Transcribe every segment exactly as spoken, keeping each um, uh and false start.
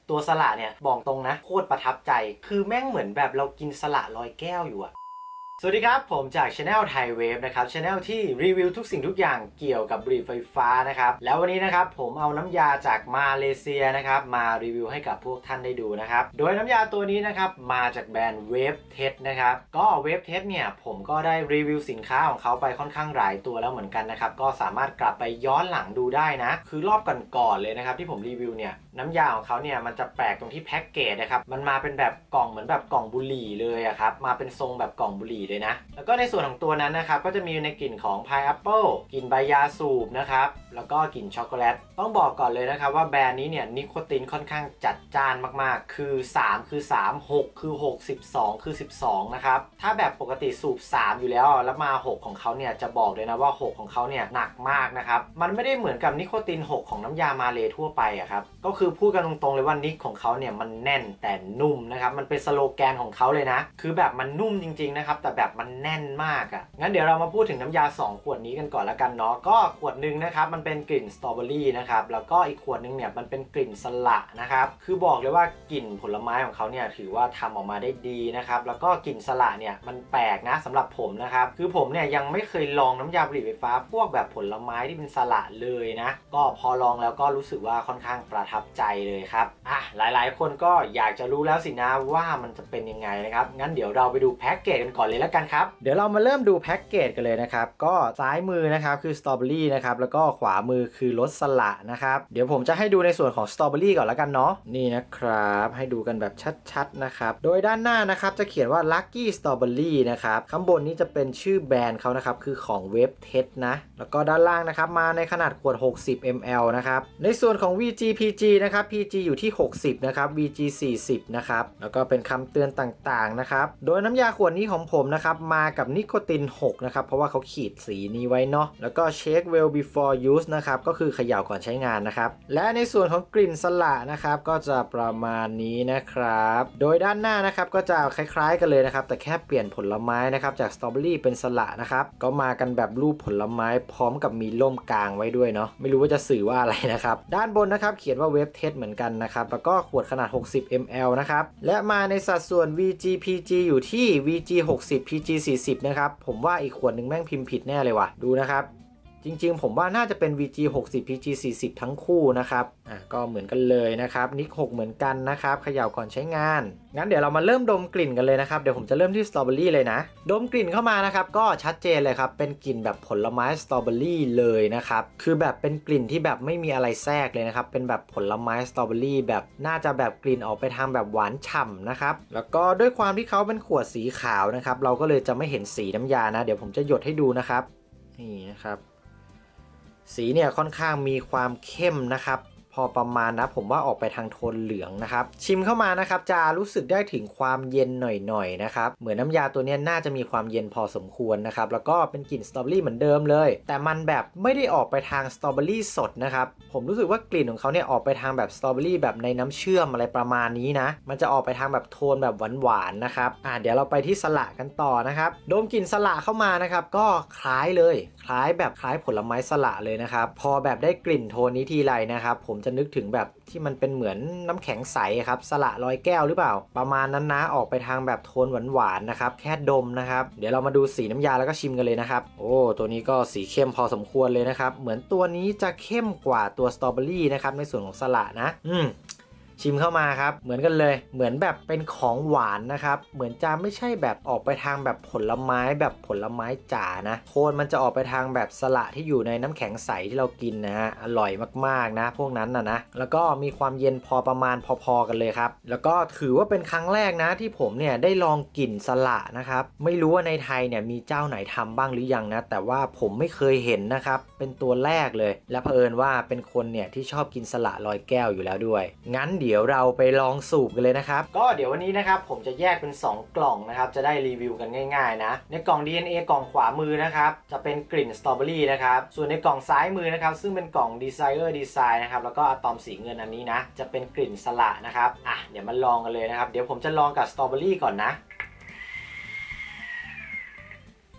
ตัวสละเนี่ยบอกตรงนะโคตรประทับใจคือแม่งเหมือนแบบเรากินสละลอยแก้วอยู่อะสวัสดีครับผมจาก Channel Thai Wave นะครับ Channel ที่รีวิวทุกสิ่งทุกอย่างเกี่ยวกับบุหรี่ไฟฟ้านะครับแล้ววันนี้นะครับผมเอาน้ำยาจากมาเลเซียนะครับมารีวิวให้กับพวกท่านได้ดูนะครับโดยน้ำยาตัวนี้นะครับมาจากแบรนด์ Wave Test นะครับก็ Wave Test เนี่ยผมก็ได้รีวิวสินค้าของเขาไปค่อนข้างหลายตัวแล้วเหมือนกันนะครับก็สามารถกลับไปย้อนหลังดูได้นะคือรอบก่อนๆเลยนะครับที่ผมรีวิวเนี่ยน้ำยาของเขาเนี่ยมันจะแปลกตรงที่แพ็กเกจนะครับมันมาเป็นแบบกล่องเหมือนแบบกล่องบุหรี่เลยอะครับมาเป็นทรงแบบกล่องบุหรี่เลยนะแล้วก็ในส่วนของตัวนั้นนะครับก็จะมีในกลิ่นของ Pineapple กลิ่นใบยาสูบนะครับแล้วก็กลิ่นช็อกโกแลตต้องบอกก่อนเลยนะครับว่าแบรนด์นี้เนี่ยนิโคตินค่อนข้างจัดจ้านมากๆคือสามคือสาม หกคือหก สิบสองคือสิบสองนะครับถ้าแบบปกติสูบสามอยู่แล้วแล้วมาหกของเขาเนี่ยจะบอกเลยนะว่าหกของเขาเนี่ยหนักมากนะครับมันไม่ได้เหมือนกับนิโคตินหกของน้ำยามาเลทั่วไปอะครับก็คือพูดกันตรงๆเลยว่านิกของเขาเนี่ยมันแน่นแต่นุ่มนะครับมันเป็นสโลแกนของเขาเลยนะคือแบบมันนุ่มจริงๆนะครับแต่แบบมันแน่นมากอะงั้นเดี๋ยวเรามาพูดถึงน้ำยาสองขวดนี้กันก่อนละกันเนาะก็ขวดหนึ่งนะครับมันเป็นกลิ่นสตรอเบอรี่นะครับแล้วก็อีกขวดนึงเนี่ยมันเป็นกลิ่นสละนะครับคือบอกเลยว่ากลิ่นผลไม้ของเขาเนี่ยถือว่าทำออกมาได้ดีนะครับแล้วก็กลิ่นสละเนี่ยมันแปลกนะสำหรับผมนะครับคือผมเนี่ยยังไม่เคยลองน้ำยาบุหรี่ไฟฟ้าพวกแบบผลไม้ที่เป็นสละเลยนะก็พอลองแล้วก็รู้สึกว่าค่อนข้างประทับใจเลยครับอ่ะหลายๆคนก็อยากจะรู้แล้วสินะว่ามันจะเป็นยังไงนะครับงั้นเดี๋ยวเราไปดูแพ็กเกจกันก่อนเลยแล้วกันครับเดี๋ยวเรามาเริ่มดูแพ็กเกจกันเลยนะครับก็ซ้ายมือนะครับคือสตรอเบอรี่นะครับแล้วก็ขวามือคือรสสละนะครับเดี๋ยวผมจะให้ดูในส่วนของสตรอเบอรี่ก่อนแล้วกันเนาะนี่นะครับให้ดูกันแบบชัดๆนะครับโดยด้านหน้านะครับจะเขียนว่า Lucky Strawberry นะครับข้างบนนี้จะเป็นชื่อแบรนด์เขานะครับคือของ Wave Test นะแล้วก็ด้านล่างนะครับมาในขนาดขวดหกสิบมิลลิลิตร นะครับในส่วนของ วี จี พี จี นะครับ พี จี อยู่ที่หกสิบนะครับ วี จี สี่สิบนะครับแล้วก็เป็นคำเตือนต่างๆนะครับโดยน้ำยาขวดนี้ของผมนะครับมากับนิโคตินหกนะครับเพราะว่าเขาขีดสีนี้ไว้เนาะแล้วก็ Shake well before use นะครับก็คือเขย่าก่อนใช้งานนะครับและในส่วนของกลิ่นสละนะครับก็จะประมาณนี้นะครับโดยด้านหน้านะครับก็จะคล้ายๆกันเลยนะครับแต่แค่เปลี่ยนผลไม้นะครับจากสตรอเบอรี่เป็นสละนะครับก็มากันแบบรูปผลไม้พร้อมกับมีล่มกลางไว้ด้วยเนาะไม่รู้ว่าจะสื่อว่าอะไรนะครับด้านบนนะครับเขียนว่า Wave Test เหมือนกันนะครับแล้วก็ขวดขนาดหกสิบมิลลิลิตร นะครับและมาในสัดส่วน วี จี พี จี อยู่ที่ วี จี หกสิบ พี จี สี่สิบ นะครับผมว่าอีกขวดหนึ่งแม่งพิมพ์ผิดแน่เลยว่ะดูนะครับจริงๆผมว่าน่าจะเป็น วี จี หกสิบ พี จี สี่สิบ ทั้งคู่นะครับอ่ะก็เหมือนกันเลยนะครับนิกหกเหมือนกันนะครับเขย่าก่อนใช้งานงั้นเดี๋ยวเรามาเริ่มดมกลิ่นกันเลยนะครับเดี๋ยวผมจะเริ่มที่สตรอเบอรี่เลยนะดมกลิ่นเข้ามานะครับก็ชัดเจนเลยครับเป็นกลิ่นแบบผลไม้สตรอเบอรี่เลยนะครับคือแบบเป็นกลิ่นที่แบบไม่มีอะไรแทรกเลยนะครับเป็นแบบผลไม้สตรอเบอรี่แบบน่าจะแบบกลิ่นออกไปทางแบบหวานฉ่ำนะครับแล้วก็ด้วยความที่เขาเป็นขวดสีขาวนะครับเราก็เลยจะไม่เห็นสีน้ำยานะเดี๋ยวผมจะหยดให้ดูนะครับนี่นะครับสีเนี่ยค่อนข้างมีความเข้มนะครับพอประมาณนะผมว่าออกไปทางโทนเหลืองนะครับชิมเข้ามานะครับจะรู้สึกได้ถึงความเย็นหน่อยๆนะครับเหมือนน้ำยาตัวนี้น่าจะมีความเย็นพอสมควรนะครับแล้วก็เป็นกลิ่นสตรอเบอรี่เหมือนเดิมเลยแต่มันแบบไม่ได้ออกไปทางสตรอเบอรี่สดนะครับผมรู้สึกว่ากลิ่นของเขาเนี่ยออกไปทางแบบสตรอเบอรี่แบบในน้ำเชื่อมอะไรประมาณนี้นะมันจะออกไปทางแบบโทนแบบหวานๆนะครับอ่าเดี๋ยวเราไปที่สละกันต่อนะครับดมกลิ่นสละเข้ามานะครับก็คล้ายเลยคล้ายแบบคล้ายผลไม้สละเลยนะครับพอแบบได้กลิ่นโทนนี้ทีไรนะครับผมจะนึกถึงแบบที่มันเป็นเหมือนน้ำแข็งใสครับสละลอยแก้วหรือเปล่าประมาณนั้นนะออกไปทางแบบโทนหวานๆนะครับแค่ดมนะครับเดี๋ยวเรามาดูสีน้ำยาแล้วก็ชิมกันเลยนะครับโอ้ตัวนี้ก็สีเข้มพอสมควรเลยนะครับเหมือนตัวนี้จะเข้มกว่าตัวสตรอเบอรี่นะครับในส่วนของสละนะอืมชิมเข้ามาครับเหมือนกันเลยเหมือนแบบเป็นของหวานนะครับเหมือนจะไม่ใช่แบบออกไปทางแบบผลไม้แบบผลไม้จ๋านะโทนมันจะออกไปทางแบบสละที่อยู่ในน้ำแข็งใสที่เรากินนะฮะอร่อยมากๆนะพวกนั้นนะนะแล้วก็มีความเย็นพอประมาณพอๆกันเลยครับแล้วก็ถือว่าเป็นครั้งแรกนะที่ผมเนี่ยได้ลองกลิ่นสละนะครับไม่รู้ว่าในไทยเนี่ยมีเจ้าไหนทำบ้างหรือยังนะแต่ว่าผมไม่เคยเห็นนะครับเป็นตัวแรกเลยและเผอิญว่าเป็นคนเนี่ยที่ชอบกินสละลอยแก้วอยู่แล้วด้วยงั้นเดี๋ยวเราไปลองสูบกันเลยนะครับก็เดี๋ยววันนี้นะครับผมจะแยกเป็นสองกล่องนะครับจะได้รีวิวกันง่ายๆนะในกล่อง ดี เอ็น เอ กล่องขวามือนะครับจะเป็นกลิ่นสตรอเบอรี่นะครับส่วนในกล่องซ้ายมือนะครับซึ่งเป็นกล่อง Desire Design นะครับแล้วก็อะตอมสีเงินอันนี้นะจะเป็นกลิ่นสละนะครับอ่ะเดี๋ยวมาลองกันเลยนะครับเดี๋ยวผมจะลองกับสตรอเบอรี่ก่อนนะ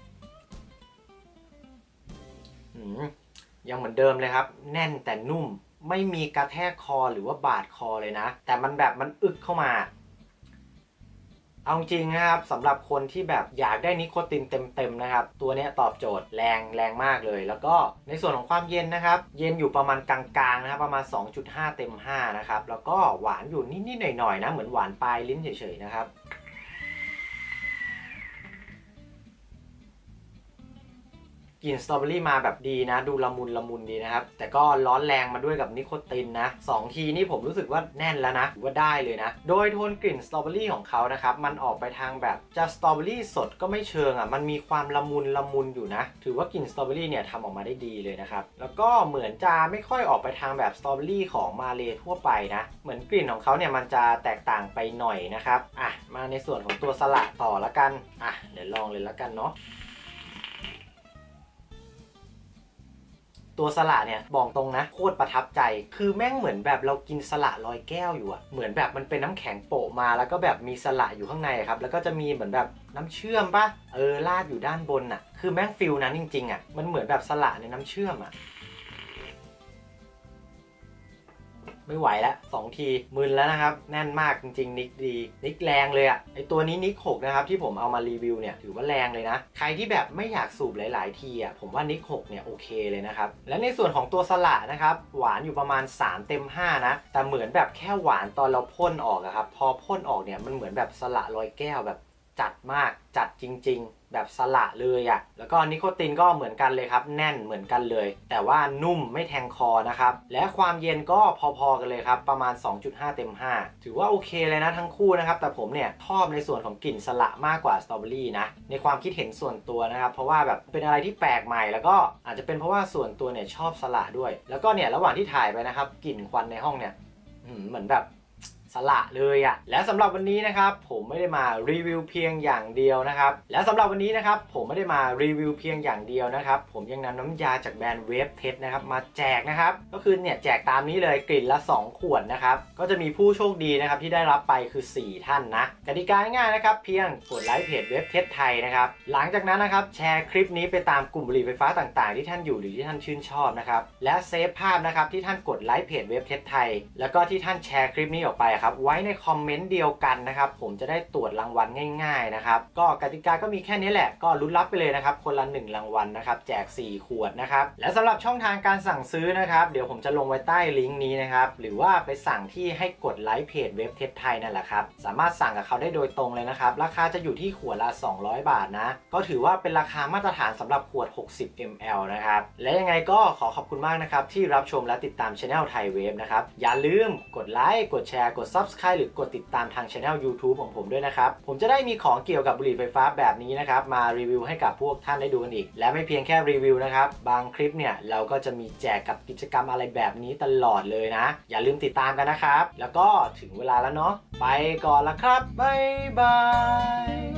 ยังเหมือนเดิมเลยครับแน่นแต่นุ่มไม่มีกระแทกคอหรือว่าบาดคอเลยนะแต่มันแบบมันอึกเข้ามาเอาจริงนะครับสำหรับคนที่แบบอยากได้นิโคตินเต็มๆนะครับตัวนี้ตอบโจทย์แรงแรงมากเลยแล้วก็ในส่วนของความเย็นนะครับเย็นอยู่ประมาณกลางๆนะครับประมาณ สองจุดห้า เต็มห้านะครับแล้วก็หวานอยู่นิดๆหน่อยๆนะเหมือนหวานปลายลิ้นเฉยๆนะครับกลิ่นสตรอเบอรี่มาแบบดีนะดูละมุนละมุนดีนะครับแต่ก็ร้อนแรงมาด้วยกับนิโคตินนะสองทีนี่ผมรู้สึกว่าแน่นแล้วนะว่าได้เลยนะโดยโทนกลิ่นสตรอเบอรี่ของเขานะครับมันออกไปทางแบบจะสตรอเบอรี่สดก็ไม่เชิงอ่ะมันมีความละมุนละมุนอยู่นะถือว่ากลิ่นสตรอเบอรี่เนี่ยทำออกมาได้ดีเลยนะครับแล้วก็เหมือนจะไม่ค่อยออกไปทางแบบสตรอเบอรี่ของมาเลทั่วไปนะเหมือนกลิ่นของเขาเนี่ยมันจะแตกต่างไปหน่อยนะครับอ่ะมาในส่วนของตัวสละต่อละกันอ่ะเดี๋ยวลองเลยละกันเนาะตัวสละเนี่ยบอกตรงนะโคตรประทับใจคือแม่งเหมือนแบบเรากินสละลอยแก้วอยู่อะเหมือนแบบมันเป็นน้ำแข็งโปะมาแล้วก็แบบมีสละอยู่ข้างในครับแล้วก็จะมีเหมือนแบบน้ำเชื่อมปะเออราดอยู่ด้านบนอะคือแม่งฟิลนั้นจริงๆอะมันเหมือนแบบสละในน้ำเชื่อมอะไม่ไหวแล้วสองทีมึนแล้วนะครับแน่นมากจริงๆนิกดีนิกแรงเลยอะไอตัวนี้นิกหกนะครับที่ผมเอามารีวิวเนี่ยถือว่าแรงเลยนะใครที่แบบไม่อยากสูบหลายๆทีอะผมว่านิกหกเนี่ยโอเคเลยนะครับและในส่วนของตัวสละนะครับหวานอยู่ประมาณสามเต็มห้านะแต่เหมือนแบบแค่หวานตอนเราพ่นออกอะครับพอพ่นออกเนี่ยมันเหมือนแบบสละลอยแก้วแบบจัดมากจัดจริงๆแบบสละเลยอะแล้วก็นิโคตินก็เหมือนกันเลยครับแน่นเหมือนกันเลยแต่ว่านุ่มไม่แทงคอนะครับและความเย็นก็พอๆกันเลยครับประมาณ สองจุดห้า เต็มห้าถือว่าโอเคเลยนะทั้งคู่นะครับแต่ผมเนี่ยชอบในส่วนของกลิ่นสละมากกว่าสตรอเบอรี่นะในความคิดเห็นส่วนตัวนะครับเพราะว่าแบบเป็นอะไรที่แปลกใหม่แล้วก็อาจจะเป็นเพราะว่าส่วนตัวเนี่ยชอบสละด้วยแล้วก็เนี่ยระหว่างที่ถ่ายไปนะครับกลิ่นควันในห้องเนี่ยเหมือนแบบสละเลยอะและสำหรับวันนี้นะครับผมไม่ได้มารีวิวเพียงอย่างเดียวนะครับและสำหรับวันนี้นะครับผมไม่ได้มารีวิวเพียงอย่างเดียวนะครับผมยังนำน้ำยาจากแบรนด์เวฟเทสนะครับมาแจกนะครับก็คือเนี่ยแจกตามนี้เลยกลิ่นละสองขวดนะครับก็จะมีผู้โชคดีนะครับที่ได้รับไปคือสี่ท่านนะกติกาง่ายๆนะครับเพียงกดไลค์เพจเวฟเทสไทยนะครับหลังจากนั้นนะครับแชร์คลิปนี้ไปตามกลุ่มบุหรี่ไฟฟ้าต่างๆที่ท่านอยู่หรือที่ท่านชื่นชอบนะครับและเซฟภาพนะครับที่ท่านกดไลค์เพจเวฟเทสไทยแล้วก็ที่ท่านแชร์คลิปนี้ออกไปครับไว้ในคอมเมนต์เดียวกันนะครับผมจะได้ตรวจรางวัลง่ายๆนะครับก็กติกาก็มีแค่นี้แหละก็ลุ้นรับไปเลยนะครับคนละหนึ่งรางวัลนะครับแจกสี่ขวดนะครับและสำหรับช่องทางการสั่งซื้อนะครับเดี๋ยวผมจะลงไว้ใต้ลิงก์นี้นะครับหรือว่าไปสั่งที่ให้กดไลค์เพจเว็บเทสไทยนั่นแหละครับสามารถสั่งกับเขาได้โดยตรงเลยนะครับราคาจะอยู่ที่ขวดละสองร้อยบาทนะก็ถือว่าเป็นราคามาตรฐานสำหรับขวดหกสิบมิลลิลิตร นะครับและยังไงก็ขอขอบคุณมากนะครับที่รับชมและติดตาม Channel ไทยเวฟนะครับอย่าลืมกดไลค์กดแชร์กด ซับสไครบ์ หรือกดติดตามทาง Channel YouTube ของผมด้วยนะครับผมจะได้มีของเกี่ยวกับบุหรี่ไฟฟ้าแบบนี้นะครับมารีวิวให้กับพวกท่านได้ดูกันอีกและไม่เพียงแค่รีวิวนะครับบางคลิปเนี่ยเราก็จะมีแจกกับกิจกรรมอะไรแบบนี้ตลอดเลยนะอย่าลืมติดตามกันนะครับแล้วก็ถึงเวลาแล้วเนาะไปก่อนละครับบ๊ายบาย